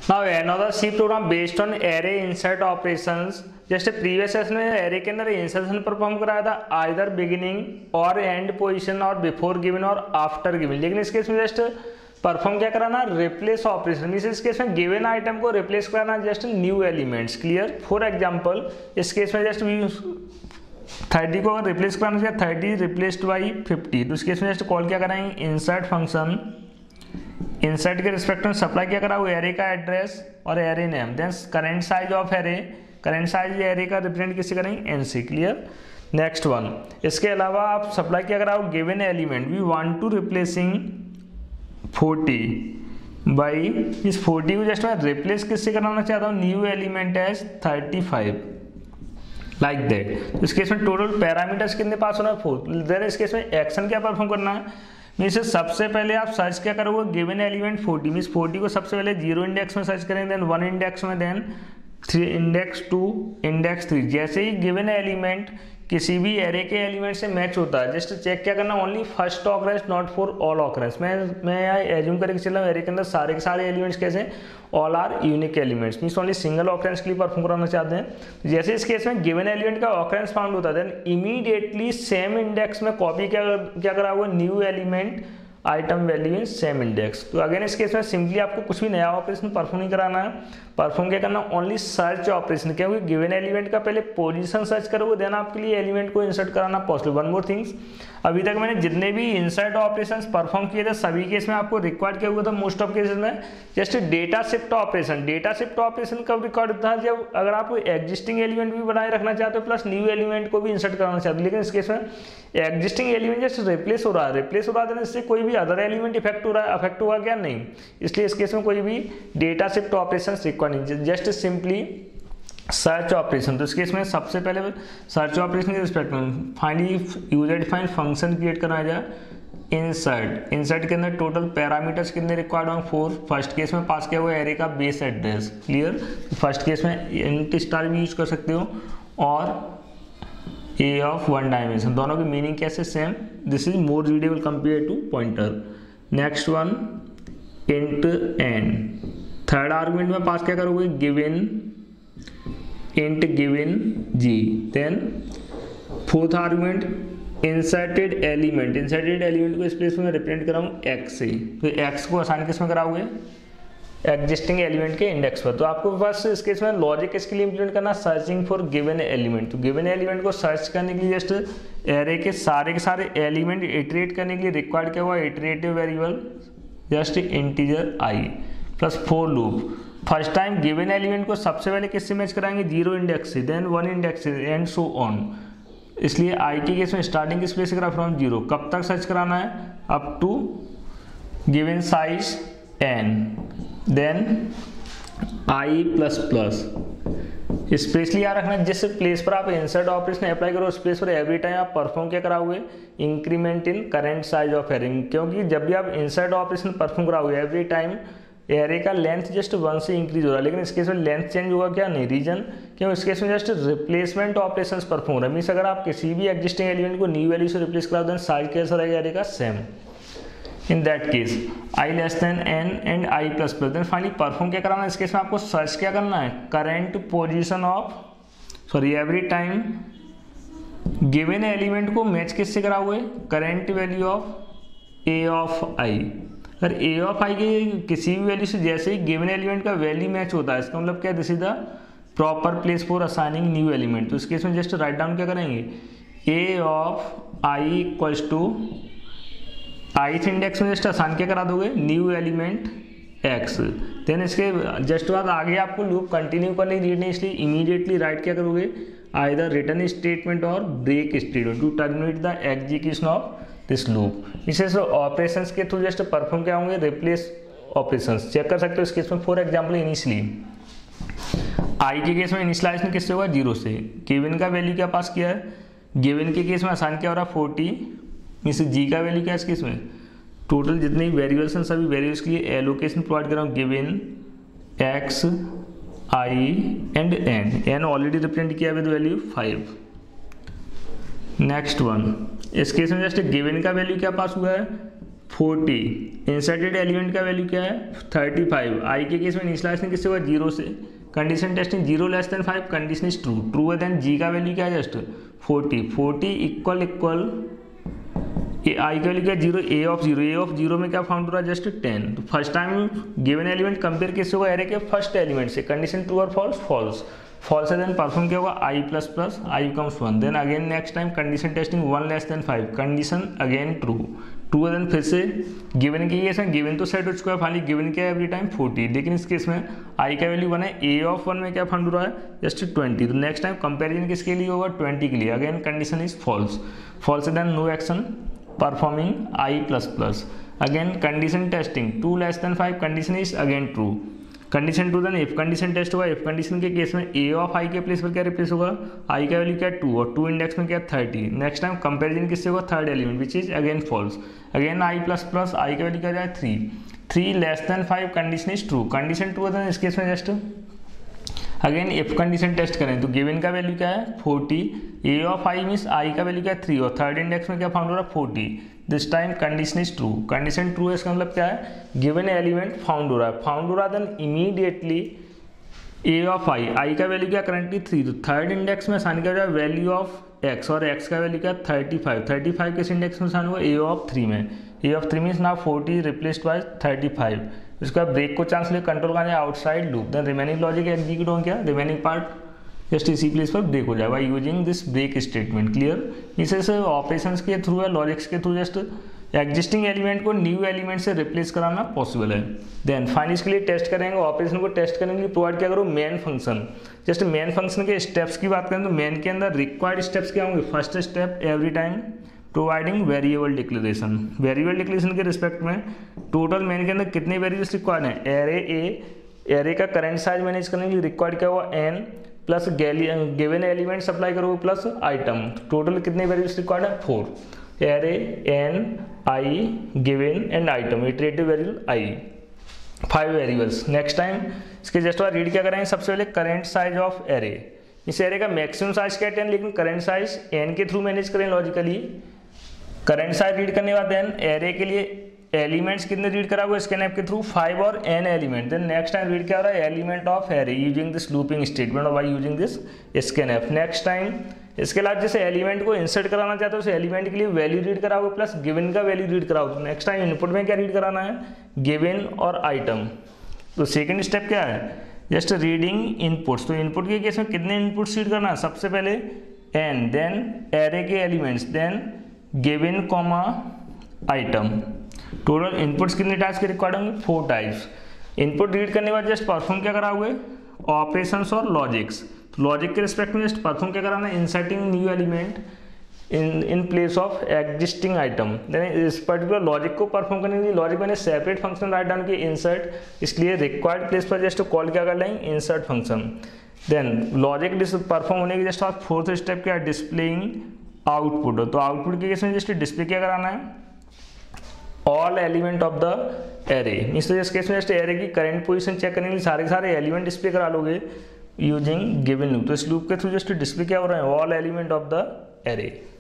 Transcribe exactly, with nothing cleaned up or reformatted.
Now another C program based on array insert operations. जैसे previous session में array के अंदर इंसर्शन परफॉर्म कराया था आइदर बिगिनिंग और एंड पोजीशन और बिफोर गिवन और आफ्टर गिवन, लेकिन इस केस में जस्ट परफॉर्म क्या कराना, रिप्लेस ऑपरेशन। मींस इस केस में गिवन आइटम को रिप्लेस कराना just new elements. Clear. For example इस केस में जस्ट थर्टी को अगर रिप्लेस कराना चाहिए, थर्टी रिप्लेस्ड बाई फिफ्टी, तो इस केस में जस्ट कॉल क्या कराएंगे, इंसर्ट फंक्शन। इंसर्ट के रिस्पेक्ट में सप्लाई क्या करा, वो एरे का एड्रेस और array name, then current size of array. Current size array का रिप्रेजेंट किससे करेंगे, एन से। क्लियर। नेक्स्ट वन, इसके अलावा आप सप्लाई क्या कराओ, given element we want to replacing forty by, इस फोर्टी को जस्ट मैं रिप्लेस किससे कराना चाहता हूँ, new element as thirty five, like that. तो इस केस में टोटल पैरामीटर्स कितने पास होना है, फोर। देन इस केस में एक्शन क्या परफॉर्म करना है, मीन्स सबसे पहले आप सर्च क्या करोगे, given element forty, means forty को सबसे पहले जीरो इंडेक्स में सर्च करेंगे, देन वन इंडेक्स में, then three index two, index three. जैसे ही गिवन एलिमेंट किसी भी एरे के एलिमेंट से मैच होता है, जस्ट चेक क्या करना, only first occurrence not for all occurrence. मैं मैं यहाँ एज्यूम करके चल रहा हूँ एरे के अंदर सारे के सारे एलिमेंट्स कैसे, all are unique elements, means only single occurrence के लिए परफॉर्म कराना चाहते हैं। जैसे इस केस में गिवन एलिमेंट का ऑकरेंस फाउंड होता है, देन इमीडिएटली सेम इंडेक्स में कॉपी क्या क्या करा हुआ, new element item value in same index. तो अगेन इस केस में सिंपली आपको कुछ भी नया ऑपरेशन परफॉर्म नहीं कराना है, परफॉर्म क्या करना, ओनली सर्च ऑपरेशन। क्योंकि गिवन एलिमेंट का पहले पोजीशन सर्च करोगे, देन आपके लिए एलिमेंट को इंसर्ट कराना पॉसिबल। वन मोर थिंग्स, अभी तक मैंने जितने भी इंसर्ट ऑपरेशंस परफॉर्म किए थे सभी केस में आपको रिक्वायर्ड क्या हुआ था, मोस्ट ऑफ केसेस में just data shift operation. Data shift operation कब रिकॉर्ड था, जब अगर आप एग्जिस्टिंग एलिमेंट भी बनाए रखना चाहते हो प्लस न्यू एलिमेंट को भी इंसर्ट कराना चाहते हो। लेकिन इस केस में एग्जिस्टिंग एलिमेंट जस्ट रिप्लेस हो रहा है, रिप्लेस हो रहा है, इससे कोई भी अदर एलिमेंट इफेक्ट हो रहा है, अफेक्ट हुआ क्या, नहीं। इसलिए इस केस में कोई भी डेटा शिफ्ट ऑपरेशन रिक्वायर्ड नहीं, जस्ट सिंपली सर्च ऑपरेशन। तो इस केस में सबसे पहले सर्च ऑपरेशन के रिस्पेक्ट में finally user defined function create करना जाए, इंसर्ट। इंसर्ट के अंदर टोटल पैरामीटर्स कितने रिक्वायर्ड होंगे, फोर। फर्स्ट केस में पास किया हुआ एरे का base address. Clear. First case में इंट स्टार भी यूज कर सकते हो और ए ऑफ वन डायमेंशन, दोनों की मीनिंग कैसे, same. This is more readable compare to pointer. Next one, int n. Third argument में पास क्या करोगे, given int given g. Then fourth argument inserted element. Inserted element को इस प्लेस में represent कराऊँ x से, तो एक्स को आसान किस में कराओगे, एग्जिस्टिंग एलिमेंट के इंडेक्स पर। तो आपको बस इस केस में लॉजिक इसके लिए इंप्लीमेंट करना, सर्चिंग फॉर गिवन एलिमेंट। तो गिवन एलिमेंट को सर्च करने के लिए जस्ट एरे के सारे के सारे एलिमेंट इटरेट करने के लिए रिक्वायर्ड क्या हुआ, iterative variable just integer i plus for loop. First time given element को सबसे पहले किससे मैच कराएंगे, जीरो इंडेक्स से, देन वन इंडेक्स से, एंड सो ऑन। इसलिए आई के केस में स्टार्टिंग किस प्लेस से करा, फ्रॉम जीरो। कब तक सर्च कराना है, up to given size n, then i plus plus. Specially याद रखना जिस प्लेस पर आप इंसर्ट ऑपरेशन अप्लाई करो उस प्लेस पर एवरी टाइम आप परफॉर्म क्या कराओगे, increment in current size of array. क्योंकि जब भी आप इंसर्ट ऑपरेशन परफॉर्म कराओगे एवरी टाइम एरे का लेंथ जस्ट वन से इंक्रीज हो रहा है, लेकिन इस केस में लेंथ चेंज होगा क्या, नहीं, रीजन। क्यों, इस केस में जस्ट रिप्लेसमेंट ऑपरेशंस परफॉर्म हो रहा है। मीन्स अगर आप किसी भी एग्जिस्टिंग एलिमेंट को न्यू वैल्यू से रिप्लेस करा दें, साइज कैसा रहेगा एरे का, same. In that case i less than n and i plus plus. Then finally perform क्या कराना है, इस केस में आपको सर्च क्या करना है, current position of, sorry every time given element को मैच किससे कराओगे, current value of a of i. अगर ए ऑफ आई के किसी भी वैल्यू से जैसे ही गिवन एलिमेंट का वैल्यू मैच होता है, इसका मतलब क्या, this is the proper place for assigning new element. तो इस केस में जस्ट राइट डाउन क्या करेंगे, a of i equals to ith index में जस्ट आसान क्या करा दोगे, न्यू एलिमेंट x। देन इसके जस्ट बाद आगे आपको लूप कंटिन्यू करनी रीड नहीं, इसलिए इमीडिएटली राइट क्या करोगे, आइदर रिटर्न स्टेटमेंट और break statement to terminate the execution of this loop. इसे ऑपरेशंस के थ्रू जस्ट परफॉर्म क्या होंगे, रिप्लेस ऑपरेशंस। चेक कर सकते हो इस केस में। फॉर एग्जाम्पल इनिशियली आई के केस में इनिशियलाइजेशन किससे हुआ, जीरो से। गिवन का वैल्यू क्या पास किया है, गिवन के केस में आसान क्या हो रहा है, फोर्टी। मीन्स जी का वैल्यू क्या है इस केस में, टोटल जितने वेरिएबल्स हैं सभी वेरिएबल्स के लिए एलोकेशन प्रोवाइड कर रहा हूँ, given x i and n. N already represent किया with value five. Next one, इस केस में जस्ट गिवन का वैल्यू क्या पास हुआ है, फोर्टी, इंसर्टेड एलिमेंट का वैल्यू क्या है थर्टी फाइव, आई के केस में इनिशियलाइजेशन किससे हुआ जीरो से, condition testing zero less than five, condition is true, true है देन जी का वैल्यू क्या है just forty, forty equal equal ये आई का वैल्यू क्या zero, a of zero, a of zero में क्या फाउंड हो रहा है जस्ट टेन, तो first time given element compare किससे होगा एरे के फर्स्ट एलिमेंट से, कंडीशन ट्रू और फॉल्स, फॉल्स, फॉल्स है देन परफॉर्म क्या होगा आई plus plus i becomes one, then again next time condition testing one less than five, condition again true, true है then फिर से गिवन की केस में गिवन तो सेट हो चुका है फाइनली, गिवन क्या है एवरी टाइम फोर्टी, लेकिन इस केस में आई का वैल्यू वन है, ए ऑफ वन में क्या फाउंड हो रहा है जस्ट ट्वेंटी, तो नेक्स्ट टाइम कंपेरिजन किसके लिए होगा ट्वेंटी के लिए, again condition is false, false है then no action performing i plus plus, again condition testing two less than five, condition is again true, condition true then if condition test होगा, if condition के case में a of आई के place पर क्या replace होगा, आई का value क्या to और टू इंडेक्स में क्या थर्टी, नेक्स्ट टाइम कंपेरिजन किससे होगा third element which is again false, again i plus plus i का वैल्यू क्या जाए three, three less than five, condition is true, condition true है इस केस में just again if condition test करें तो गिवन का वैल्यू क्या है forty, a of i means i का वैल्यू क्या है थ्री और थर्ड इंडेक्स में क्या फाउंड हो रहा है forty, this time condition is true, condition true है इसका मतलब क्या है गिवन एलिमेंट फाउंड हो रहा है, फाउंड हो रहा है then immediately a of i, i का वैल्यू क्या करंटली थ्री, तो थर्ड इंडेक्स में साइन किया जाए वैल्यू ऑफ एक्स और एक्स का वैल्यू क्या थर्टी फाइव, थर्टी फाइव किस इंडेक्स में साइन हुआ ए ऑफ थ्री में, a of three means now forty replaced by thirty five, इसका ब्रेक को चांस ले कंट्रोल करना है outside loop, then remaining logic execute हो गया, रिमेनिंग पार्ट जस्ट इसी प्लेस पर ब्रेक हो जाएगा using this break statement, clear, इसे ऑपरेशंस के थ्रू या लॉजिक्स के थ्रू जस्ट एग्जिस्टिंग एलिमेंट को न्यू एलिमेंट से रिप्लेस कराना पॉसिबल है। देन फाइन इसके लिए टेस्ट करेंगे, ऑपरेशन को टेस्ट करने के लिए प्रोवाइड क्या करो main function, just main function के स्टेप्स की बात करें तो मेन के अंदर रिक्वायर्ड स्टेप्स क्या होंगे, first step every time providing variable declaration, variable declaration के रिस्पेक्ट में टोटल मेन के अंदर कितने वेरिएबल्स रिक्वायर्ड हैं, एरे ए, एरे का करंट साइज मैनेज करने के लिए रिक्वायर्ड क्या हुआ n plus given element supply करोगे प्लस आइटम, टोटल कितने वेरिएबल्स रिक्वायर्ड है four, array n i given and item, iterative variable i, five variables. Next time इसके जस्ट बाद रीड क्या करेंगे, सबसे पहले करंट साइज ऑफ एरे, इस एरे का मैक्सिमम साइज क्या टेन, लेकिन करंट साइज एन के थ्रू मैनेज करें लॉजिकली, करंट साइज रीड करने के बाद देन एरे के लिए एलिमेंट्स कितने रीड कराओगे स्कैनएफ के थ्रू फाइव और n element, then next time read क्या हो रहा है element of array using this looping statement और by using this scanf. Next time इसके बाद जैसे एलिमेंट को इंसर्ट कराना चाहते हो उस एलिमेंट के लिए वैल्यू रीड कराओगे प्लस गिवन का वैल्यू रीड कराओगे, नेक्स्ट टाइम इनपुट में क्या रीड कराना है गिवन और आइटम। तो सेकेंड स्टेप क्या है जस्ट रीडिंग इनपुट्स, तो इनपुट के केस में कितने इनपुट्स रीड करना है, सबसे पहले एन, देन एरे के elements, then given comma item, total inputs कितने टाइप्स के रिक्वायर्ड होंगे फोर टाइप्स। इनपुट रीड करने के बाद जस्ट परफॉर्म क्या कराओगे ऑपरेशंस और लॉजिक्स, तो लॉजिक के रिस्पेक्ट में जस्ट परफॉर्म क्या कराना है inserting new element in in place of existing item, then इस पर्टिकुलर लॉजिक को परफॉर्म करने के लिए लॉजिक मैंने सेपरेट फंक्शन राइट डाउन किया इंसर्ट, इसलिए रिक्वायर्ड प्लेस पर जस्ट कॉल क्या कर लेंगे insert function. Then logic perform होने के जस्ट फोर्थ स्टेप क्या है डिस्प्लेइंग आउटपुट, तो आउटपुट के केस में जस्ट डिस्प्ले क्या कराना है all element of the array, इस इस केस में जस्ट एरे की करंट पोजीशन चेक करने के लिए सारे सारे एलिमेंट डिस्प्ले करा लोगे यूजिंग गिवन लूप, तो इस लूप के थ्रू जस्ट डिस्प्ले क्या हो रहा है all element of the array.